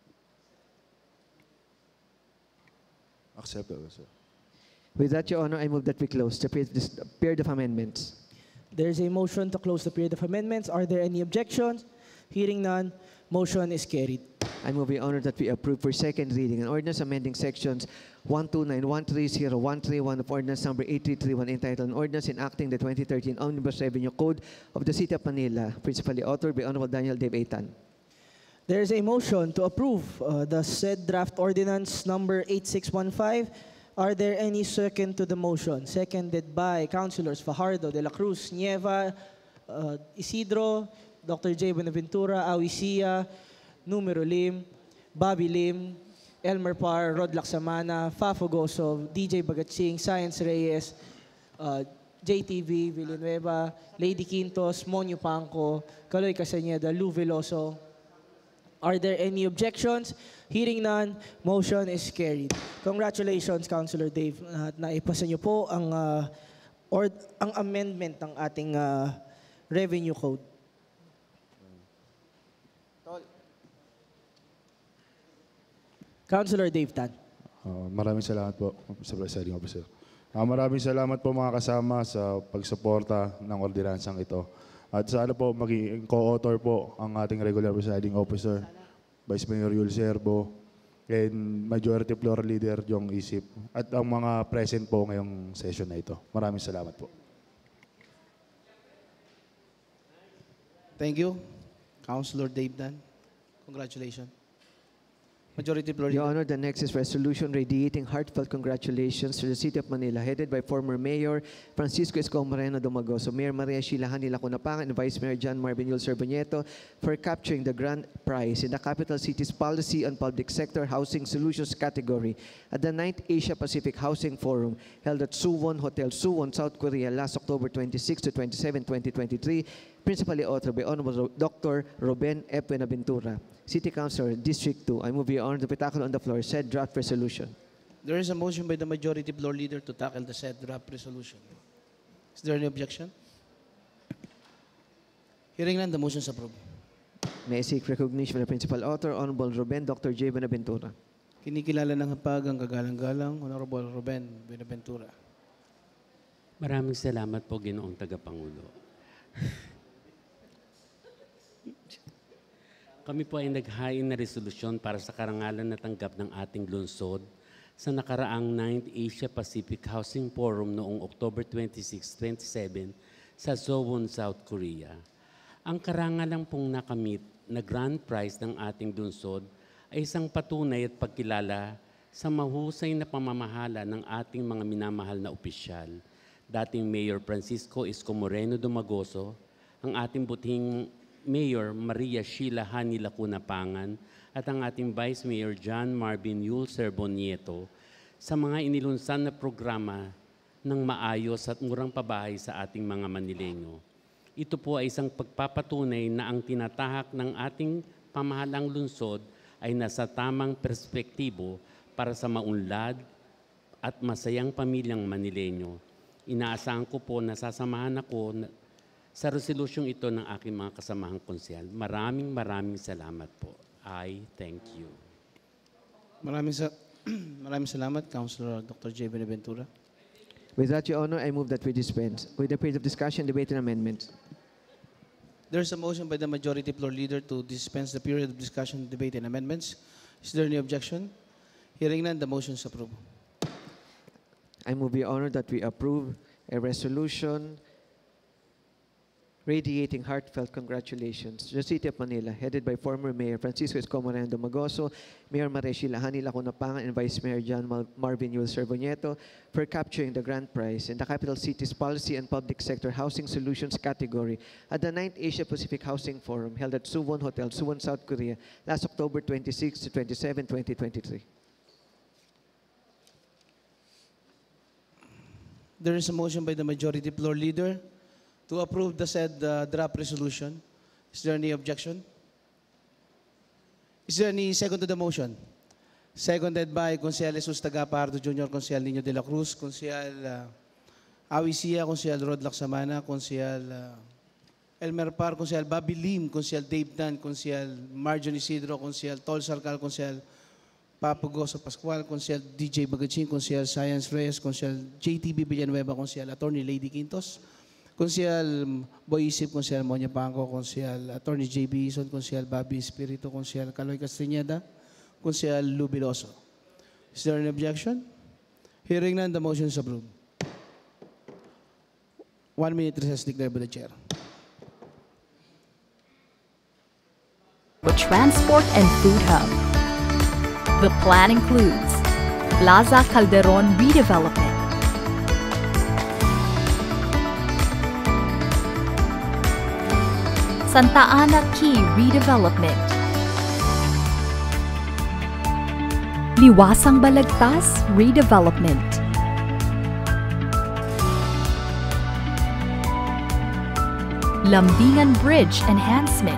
Speaker 12: Acceptable, sir.
Speaker 3: With that, Your Honor, I move that we close the period of amendments.
Speaker 11: There's a motion to close the period of amendments. Are there any objections? Hearing none, motion is carried.
Speaker 3: I move, Your Honor, that we approve for second reading an ordinance amending sections 129-130-131 of ordinance number 8331 entitled an ordinance enacting the 2013 Omnibus Revenue Code of the City of Manila, principally authored by Honorable Daniel Dave Aitan.
Speaker 11: There is a motion to approve the said draft ordinance number 8615. Are there any second to the motion? Seconded by Councilors Fajardo, De La Cruz, Nieva, Isidro, Dr. J. Buenaventura, Awisia, Numero Lim, Bobby Lim, Elmer Par, Rod Laksamana, Fafo Goso, DJ Bagatsing, Science Reyes, JTV, Villanueva, Lady Quintos, Monyo Pangco, Kaloy Casañeda, Lou Veloso. Are there any objections? Hearing none, motion is carried. Congratulations, Councilor Dave. Naipasa niyo po ang amendment ng ating revenue code. Councilor Dave Tan.
Speaker 12: Maraming salamat po, Mr. Presiding Officer. Maraming salamat po mga kasama sa pagsuporta ng ordinansang ito. At sana po maging co-author po ang ating regular presiding officer, Vice Mayor Yul Serbo, and Majority Floor Leader Jong Isip, at ang mga present po ngayong session na ito. Maraming salamat po.
Speaker 1: Thank you, Councilor Dave Dan. Congratulations. Majority Floor Leader.
Speaker 3: Your Honor, the next is resolution radiating heartfelt congratulations to the City of Manila, headed by former Mayor Francisco Esco Moreno Domagoso, Mayor Maria Sheila Hanila Cunapangan, and Vice Mayor John Marvin Yul Serbanieto for capturing the grand prize in the Capital City's Policy on Public Sector Housing Solutions category at the 9th Asia Pacific Housing Forum held at Suwon Hotel, Suwon, South Korea last October 26 to 27, 2023. principally authored by Honorable Dr. Ruben F. Buenaventura, City Councilor, District 2. I move Your Honor to be tackled on the floor said draft resolution.
Speaker 1: There is a motion by the majority floor leader to tackle the said draft resolution. Is there any objection? Hearing none, the motion is approved.
Speaker 3: May I seek recognition of the principal author, Honorable Ruben Dr. J. Buenaventura.
Speaker 1: Kinikilala ng hapag ang kagalang-galang, Honorable Ruben Buenaventura.
Speaker 9: Maraming salamat po, Ginoong Tagapangulo. Kami po ay naghain na resolusyon para sa karangalan na tanggap ng ating lungsod sa nakaraang 9th Asia Pacific Housing Forum noong October 26, 27 sa Suwon, South Korea. Ang karangalang pong nakamit na grand prize ng ating lungsod ay isang patunay at pagkilala sa mahusay na pamamahala ng ating mga minamahal na opisyal. Dating Mayor Francisco Isko Moreno Dumagoso, ang ating buting Mayor Maria Sheila Hani Lacuna Pangan at ang ating Vice Mayor John Marvin Yul Serbonieto sa mga inilunsan na programa ng maayos at murang pabahay sa ating mga Manileño. Ito po ay isang pagpapatunay na ang tinatahak ng ating pamahalang lungsod ay nasa tamang perspektibo para sa maunlad at masayang pamilyang Manileño. Inaasahan ko po na sasamahan ako sa resolusyong ito ng aking mga kasamahang konsyal. Maraming salamat po. I thank you.
Speaker 1: Maraming salamat, Councilor Dr. J. Buenaventura.
Speaker 3: With that, Your Honor, I move that we dispense with the period of discussion, debate, and amendments.
Speaker 1: There is a motion by the majority floor leader to dispense the period of discussion, debate, and amendments. Is there any objection? Hearing none, the motion is approved.
Speaker 3: I move, Your Honor, that we approve a resolution radiating heartfelt congratulations to the City of Manila, headed by former Mayor Francisco Isko Moreno Dumagoso, Mayor Maria Sheila Hani Lacuna Pangan, and Vice Mayor John Marvin Yul Serbonieto for capturing the grand prize in the Capital City's Policy and Public Sector Housing Solutions category at the 9th Asia Pacific Housing Forum held at Suwon Hotel, Suwon, South Korea, last October 26 to 27, 2023.
Speaker 1: There is a motion by the majority floor leader to approve the said draft resolution. Is there any objection? Is there any second to the motion? Seconded by Consial Jesus Tagapardo Jr., Consial Nino de la Cruz, Consial Awi Sia, Consial Rod Laksamana, Consial Elmer Par, Consial Bobby Lim, Consial Dave Tan, Consial Marjon Isidro, Consial Tol Sarcal, Consial Papo Goso Pascual, Consial DJ Bagachin, Consial Science Reyes, Consial JTB Villanueva, Consial Attorney Lady Quintos, Consial Boy Isip, Consial Monya Pangco, Consial Attorney JB Ison, Consial Bobby Espiritu, Consial Caloy Castañeda, Consial Lubiloso. Is there an objection? Hearing none, the motion is approved. 1 minute recess declared by the chair.
Speaker 2: The Transport and Food Hub. The plan includes Plaza Calderon redevelopment, Santa Ana Key redevelopment, Liwasang Balagtas redevelopment, Lambingan Bridge enhancement,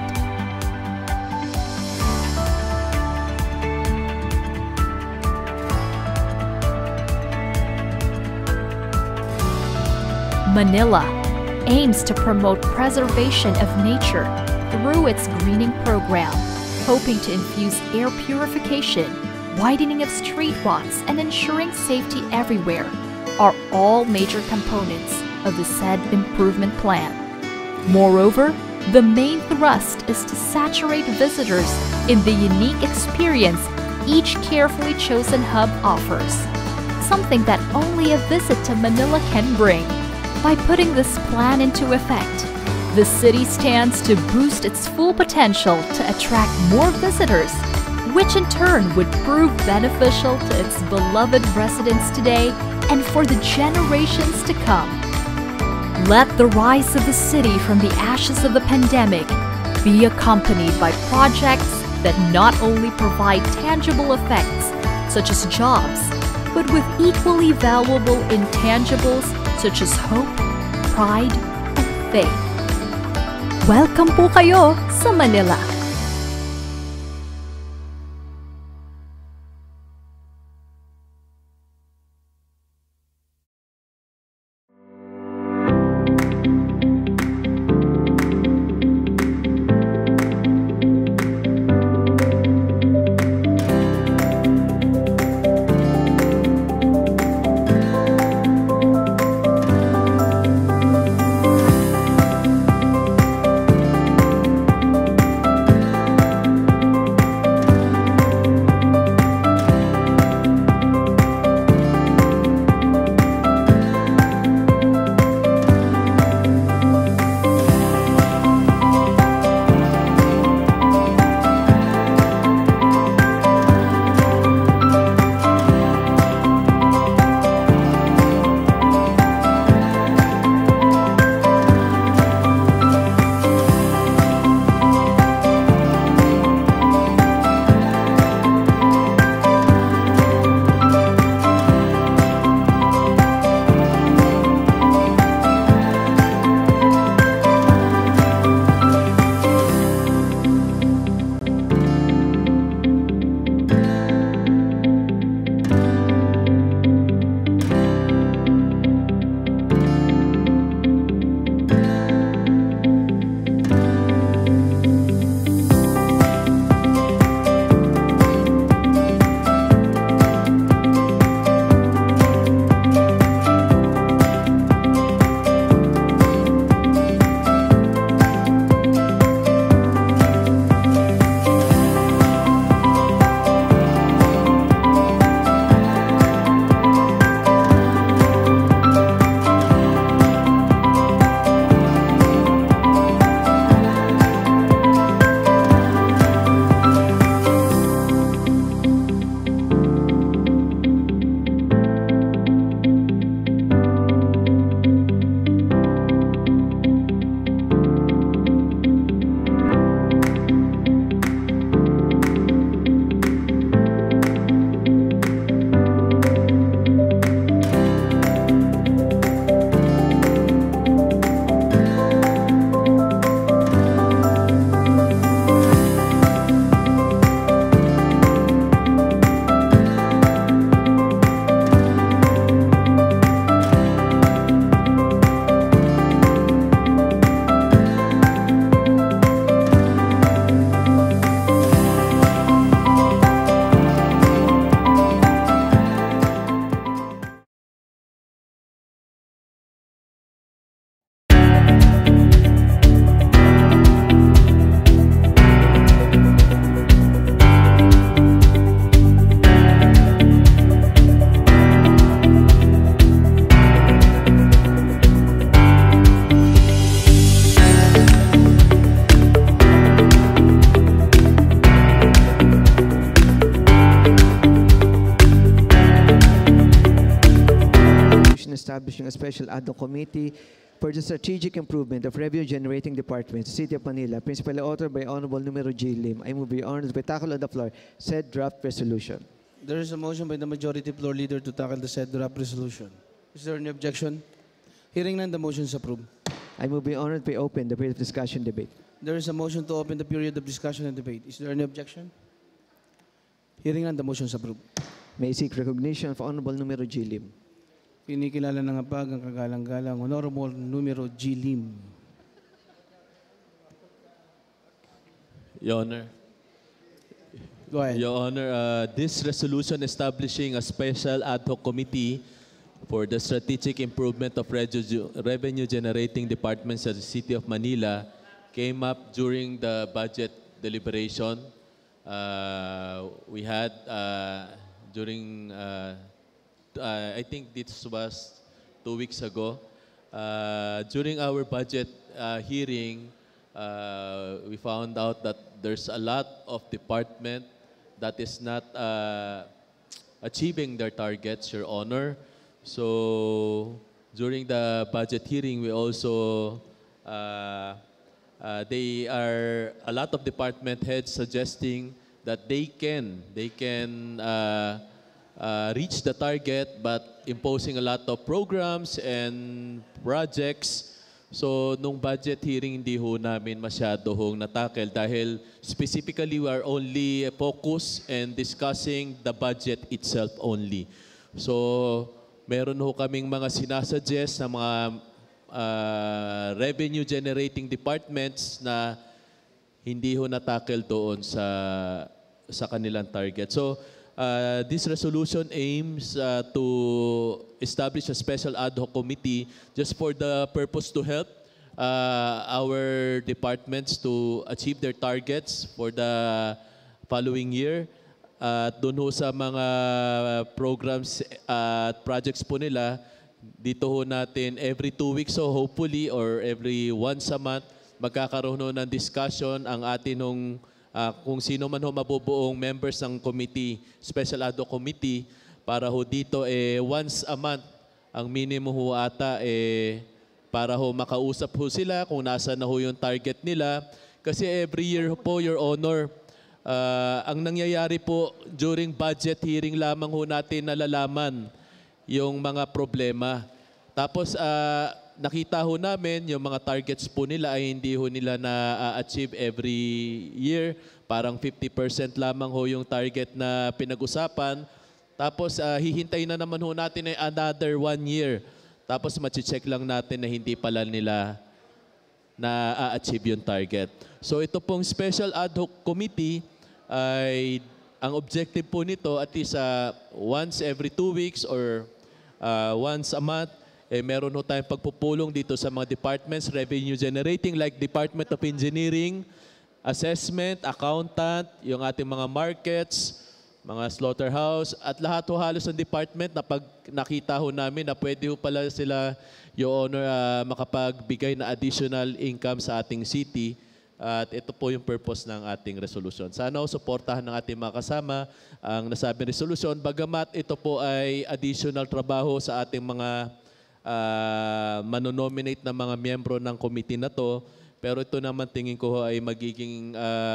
Speaker 2: Manila aims to promote preservation of nature through its greening program, hoping to infuse air purification, widening of streetwalks, and ensuring safety everywhere are all major components of the said improvement plan. Moreover, the main thrust is to saturate visitors in the unique experience each carefully chosen hub offers, something that only a visit to Manila can bring. By putting this plan into effect, the city stands to boost its full potential to attract more visitors, which in turn would prove beneficial to its beloved residents today and for the generations to come. Let the rise of the city from the ashes of the pandemic be accompanied by projects that not only provide tangible effects, such as jobs, but with equally valuable intangibles such as hope, pride, and faith. Welcome po kayo sa Manila.
Speaker 3: establishing a special ad hoc committee for the strategic improvement of revenue-generating departments, City of Manila, principally authored by Honorable Numero G. Lim. I move your honors by tackle on the floor said draft resolution.
Speaker 1: There is a motion by the majority floor leader to tackle the said draft resolution. Is there any objection? Hearing none, the motion is approved.
Speaker 3: I move your honors by open the period of discussion debate.
Speaker 1: There is a motion to open the period of discussion and debate. Is there any objection? Hearing none, the motion is approved.
Speaker 3: May I seek recognition of Honorable Numero G. Lim.
Speaker 1: Kinikilala ng hapag ang kagalang-galang Honorable Numero G. Lim.
Speaker 7: Your Honor.
Speaker 1: Go ahead.
Speaker 7: Your Honor, this resolution establishing a special ad hoc committee for the strategic improvement of revenue-generating departments at the City of Manila came up during the budget deliberation. We had during, I think this was 2 weeks ago, during our budget hearing, we found out that there's a lot of department that is not achieving their targets, Your Honor. So during the budget hearing, we also, a lot of department heads suggesting that they can reach the target, but imposing a lot of programs and projects So, nung budget hearing, hindi ho namin masyado hong natakel dahil specifically we are only focused and discussing the budget itself only. So, meron ho kaming mga sinasuggest na mga revenue generating departments na hindi ho natakel doon sa kanilang target. So, this resolution aims to establish a special ad hoc committee just for the purpose to help our departments to achieve their targets for the following year. Doon ho sa mga programs at projects po nila, dito ho natin every 2 weeks, so hopefully, or every once a month, magkakaroon ho ng discussion ang atin nung kung sino man ho mabubuong members ng committee, special ad hoc committee, para ho dito once a month, ang minimum ho ata para ho makausap ho sila kung nasa na ho yung target nila. Kasi every year po, Your Honor, ang nangyayari po during budget hearing lamang ho natin nalalaman yung mga problema. Tapos nakita ho namin yung mga targets po nila ay hindi ho nila na-achieve every year. Parang 50% lamang ho yung target na pinag-usapan. Tapos hihintayin na naman ho natin ay another 1 year. Tapos machi-check lang natin na hindi pala nila na-achieve yung target. So ito pong Special Ad Hoc Committee ay ang objective po nito at least once every 2 weeks or once a month, meron ho tayong pagpupulong dito sa mga departments, revenue generating like Department of Engineering, Assessment, Accountant, yung ating mga markets, mga slaughterhouse, at lahat ho halos ng department na pag nakita ho namin na pwede ho pala sila, Your Honor, makapagbigay na additional income sa ating city. At ito po yung purpose ng ating resolution. Sana ho suportahan ng ating mga kasama ang nasabing resolution, bagamat ito po ay additional trabaho sa ating mga manonominate na mga miyembro ng committee na to. Pero ito naman tingin ko ay magiging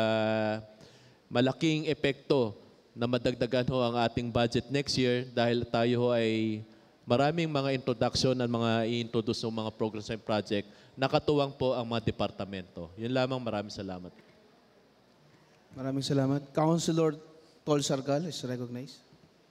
Speaker 7: malaking epekto na madagdagan ho ang ating budget next year dahil tayo ho ay maraming mga introduction at mga i-introduce ng mga programs and project. Nakatuwang po ang mga departamento. Yun lamang, maraming salamat.
Speaker 1: Maraming salamat. Councilor Tol Sargal is recognized.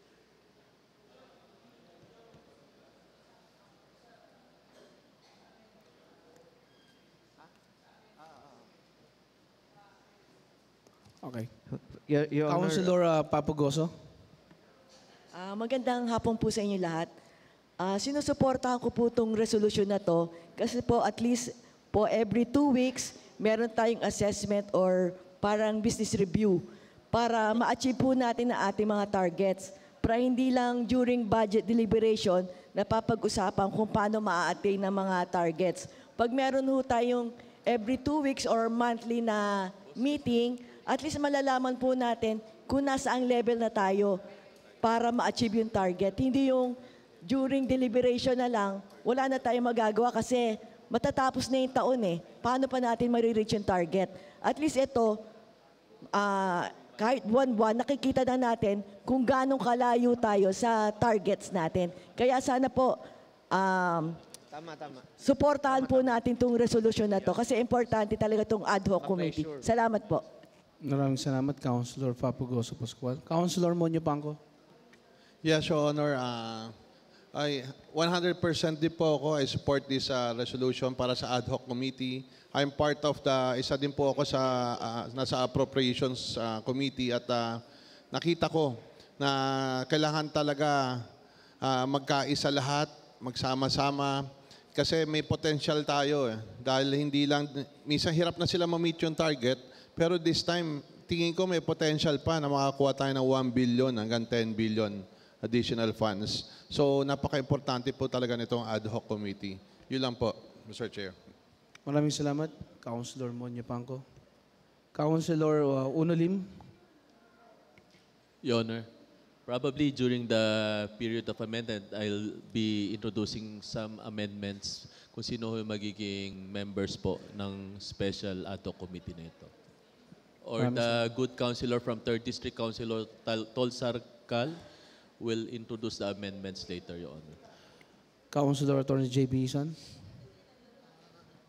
Speaker 1: Okay.
Speaker 3: Your Honor,
Speaker 1: Councilor Papagoso.
Speaker 13: Magandang hapon po sa inyo lahat. Sinusuportahan ko po itong resolution na to kasi po at least po every 2 weeks meron tayong assessment or parang business review para ma-achieve po natin ang ating mga targets. Para hindi lang during budget deliberation napapag-usapan kung paano ma-attain ang mga targets. Pag meron ho tayong every 2 weeks or monthly na meeting, at least malalaman po natin kung nasaang level na tayo para ma-achieve yung target. Hindi yung during deliberation na lang, wala na tayong magagawa kasi matatapos na yung taon eh. Paano pa natin marireach yung target? At least ito, kahit buwan-buwan, nakikita na natin kung gaano kalayo tayo sa targets natin. Kaya sana po, suportahan po natin itong resolution na to kasi importante talaga itong ad hoc committee. Salamat po.
Speaker 1: Maraming salamat, Councilor Papagoso Pascual. Councilor Monyo Pangco.
Speaker 14: Yes, Your Honor. I 100% din po ako. I support this resolution para sa ad hoc committee. I'm part of isa din po ako sa nasa appropriations committee at nakita ko na kailangan talaga magkaisa lahat, magsama-sama kasi may potential tayo dahil hindi lang, minsan hirap na sila ma-meet yung target pero this time, tingin ko may potential pa na makakuha tayo ng 1 billion hanggang 10 billion additional funds. So, napaka-importante po talaga nitong ad hoc committee. Yun lang po, Mr. Chair.
Speaker 1: Maraming salamat, Councilor Monyo Pangco. Councilor Uno Lim.
Speaker 7: Your Honor, probably during the period of amendment, I'll be introducing some amendments kung sino yung magiging members po ng special ad hoc committee na ito. Or the good councilor from 3rd District, Councilor Tol Sargal, will introduce the amendments later, Your Honor.
Speaker 1: Councilor Attorney J.B. Isan.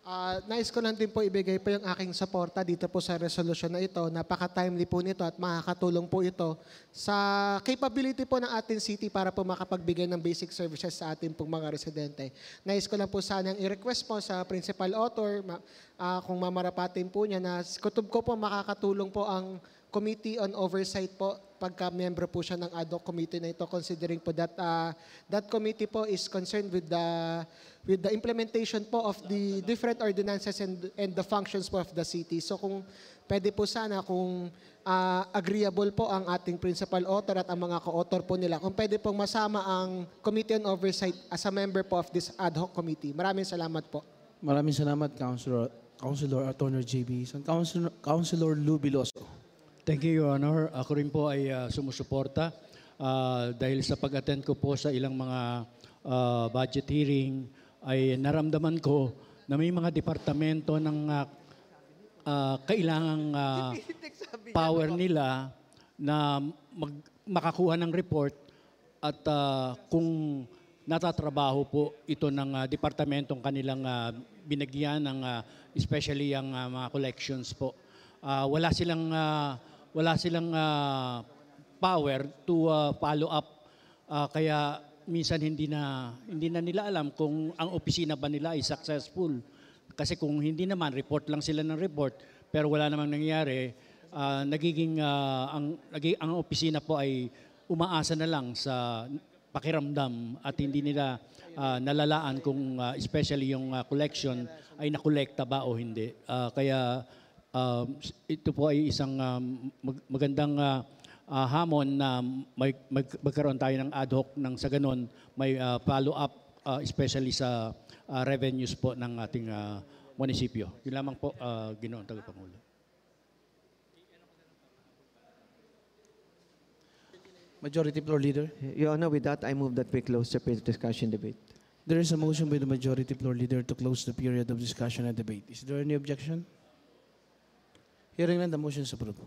Speaker 15: Nais ko lang din po ibigay po yung aking suporta dito po sa resolution na ito. Napaka-timely po nito at makakatulong po ito sa capability po ng ating city para po makapagbigay ng basic services sa ating pong mga residente. Nais ko lang po sanang i-request po sa principal author, kung mamarapatin po niya, na kutob ko po makakatulong po ang Committee on Oversight po pagka member po siya ng ad hoc committee na ito, considering po that that committee po is concerned with the implementation po of the different ordinances and the functions po of the city. So kung pwede po sana, kung agreeable po ang ating principal author at ang mga co-author po nila, kung pwede pong masama ang Committee on Oversight as a member po of this ad hoc committee. Maraming salamat po.
Speaker 1: Maraming salamat, Councilor Attorney JB. Councilor Lou Biloso.
Speaker 5: Thank you, Your Honor. Ako rin po ay sumusuporta dahil sa pag-attend ko po sa ilang mga budget hearing ay naramdaman ko na may mga departamento ng kailangang power nila na makakuha ng report at kung natatrabaho po ito ng departamentong kanilang binagyan ng especially ang mga collections po. Wala silang power to follow up, kaya minsan hindi na nila alam kung ang opisina ba nila ay successful. Kasi kung hindi naman, report lang sila ng report, pero wala namang nangyayari, ang opisina po ay umaasa na lang sa pakiramdam at hindi nila nalalaan kung especially yung collection ay nakolekta ba o hindi. Kaya ito po ay isang magandang hamon na magkaroon tayo ng ad hoc nang sa ganon may follow-up especially sa revenues po ng ating munisipyo. Yun lamang po, Ginoong Tagapangulo.
Speaker 1: Majority Floor Leader.
Speaker 3: Your Honor, with that, I move that we close the period of discussion debate.
Speaker 1: There is a motion by the Majority Floor Leader to close the period of discussion and debate. Is there any objection? Hearing none, the motion is approved.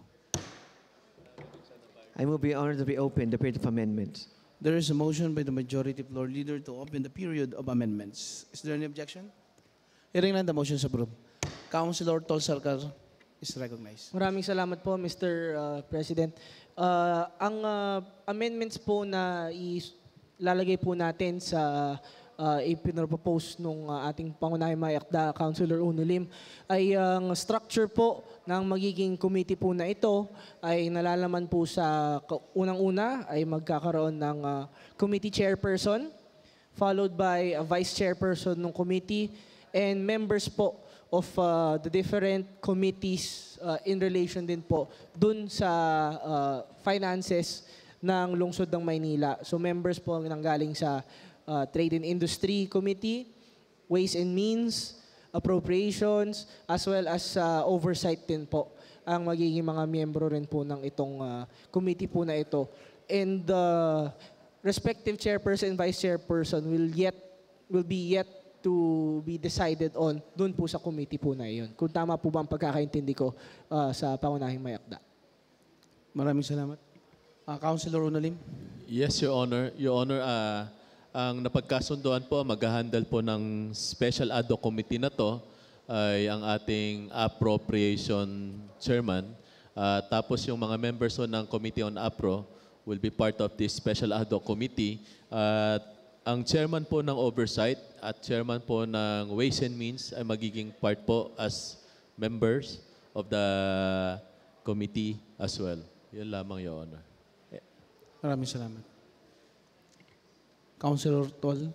Speaker 3: I move, Your Honor, that we open the period of amendments.
Speaker 1: There is a motion by the Majority Floor Leader to open the period of amendments. Is there any objection? Hearing none, the motion is approved. Councilor Tol Sarkar is recognized.
Speaker 11: Maraming salamat po, Mr. President. Ang amendments po na ilalagay po natin sa ipinropose nung ating pangunahing mayakda, Councilor Uno Lim, ay ang structure po ng magiging committee po na ito ay nalalaman po sa unang-una ay magkakaroon ng committee chairperson, followed by a vice chairperson ng committee, and members po of the different committees in relation din po dun sa finances ng lungsod ng Maynila. So members po ang nanggaling sa Trade and Industry Committee, Ways and Means, Appropriations, as well as Oversight din po ang magiging mga miyembro rin po ng itong committee po na ito. And the respective chairperson and vice chairperson will be yet to be decided on dun po sa committee po na iyon. Kung tama po ba ang pagkakaintindi ko sa pangunahing mayakda.
Speaker 1: Maraming salamat. Councilor Uno Lim.
Speaker 7: Yes, Your Honor. Your Honor, ang napagkasunduan po, mag-handle po ng special ad hoc committee na to ay ang ating appropriation chairman. Tapos yung mga members ng Committee on Appro will be part of this special ad hoc committee. Ang chairman po ng oversight at chairman po ng Ways and Means ay magiging part po as members of the committee as well. Yun lamang, Your Honor.
Speaker 1: Maraming salamat. Councilor Tol.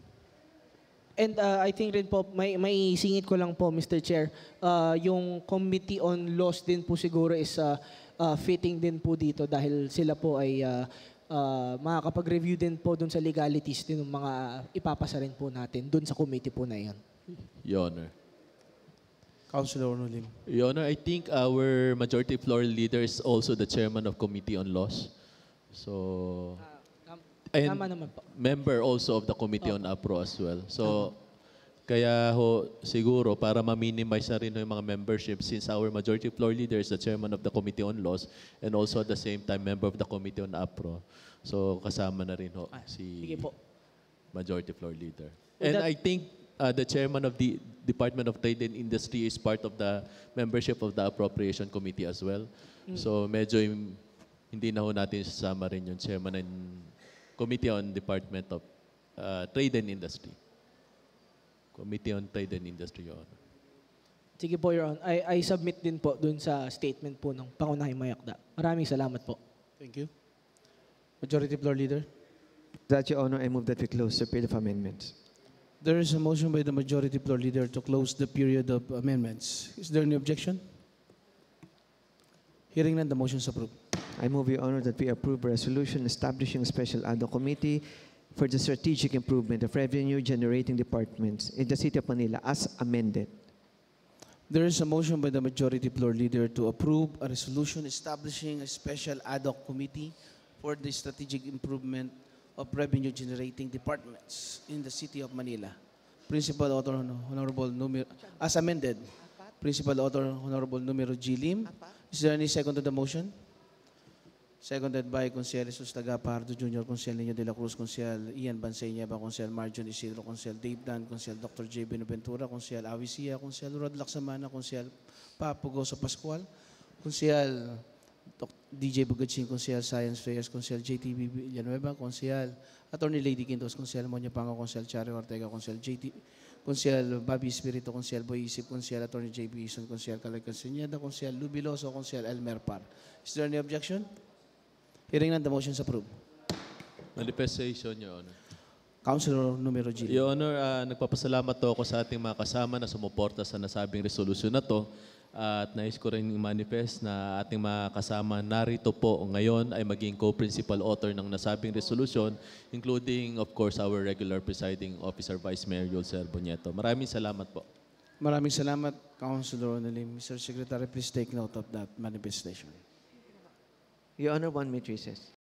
Speaker 11: And I think rin po, may singit ko lang po, Mr. Chair, yung Committee on Laws din po siguro is fitting din po dito dahil sila po ay makakapag-review din po dun sa legalities din ng mga ipapasa rin po natin dun sa committee po na yun.
Speaker 7: Your Honor.
Speaker 1: Councilor Uno Lim.
Speaker 7: Your Honor, I think our majority floor leader is also the chairman of Committee on Laws. So, and
Speaker 11: tama naman po.
Speaker 7: member also of the Committee on Appro as well. So, kaya ho, siguro, para ma-minimize na rin yung mga membership, since our majority floor leader is the chairman of the Committee on Laws and also at the same time member of the Committee on Appro. So, kasama na rin ho si
Speaker 11: Sige po.
Speaker 7: majority floor leader.
Speaker 11: With
Speaker 7: And
Speaker 11: that-
Speaker 7: I think the chairman of Department of Trade and Industry is part of the membership of the Appropriation Committee as well. So medyo hindi na ho natin sasama rin yung chairman ng Committee on Department of Trade and Industry. Committee on Trade and Industry, Your Honor.
Speaker 11: Sige po, Your Honor. I submit din po dun sa statement po ng pangunahing mayakda. Maraming salamat po.
Speaker 1: Thank you. Majority Floor Leader.
Speaker 3: That, Your Honor, I move that we close the period of amendments.
Speaker 1: There is a motion by the Majority Floor Leader to close the period of amendments. Is there any objection? Hearing none, the motion is approved.
Speaker 3: I move, Your Honor, that we approve a resolution establishing a special ad hoc committee for the strategic improvement of revenue-generating departments in the City of Manila as amended.
Speaker 1: There is a motion by the Majority Floor Leader to approve a resolution establishing a special ad hoc committee for the strategic improvement of revenue-generating departments in the City of Manila. Principal Author Honorable Numero, as amended. Principal Author Honorable Numero G. Lim. Is there any second to the motion? Seconded by Consel Jesus Tagapardo Jr., Consel Nino de la Cruz, Consel Ian Bansay Nieva, Consel Marjon Isidro, Consel Dave Dan, Consel Dr. J. Benaventura, Consel Awisia, Consel Rod Laksamana, Consel Papo Goso Pascual, Consel DJ Bugatsin, Consel Science Fairs, Consel JTB Villanueva, Consel Attorney Lady Quintos, Consel Monya Pango, Consel Chario Ortega, Consel JT, Consel Bobby Espirito, Consel Boyisip, Consel Attorney JB Ison, Consel Calay Castañeda, Consel Lubiloso, Consel Elmer Par. Is there any objection? Hearing none, the motion is approved.
Speaker 7: Manifestation, Your Honor.
Speaker 1: Councilor Numero G.
Speaker 7: Your Honor, nagpapasalamat to ako sa ating mga kasama na sumuporta sa nasabing resolution na to. At nais ko rin manifest na ating mga kasama narito po ngayon ay maging co-principal author ng nasabing resolution, including, of course, our regular presiding officer, Vice Mayor Yul Serbonieto. Maraming salamat po.
Speaker 1: Maraming salamat, Councilor Onalim. Mr. Secretary, please take note of that manifestation.
Speaker 3: Your Honor, 1 minute recess.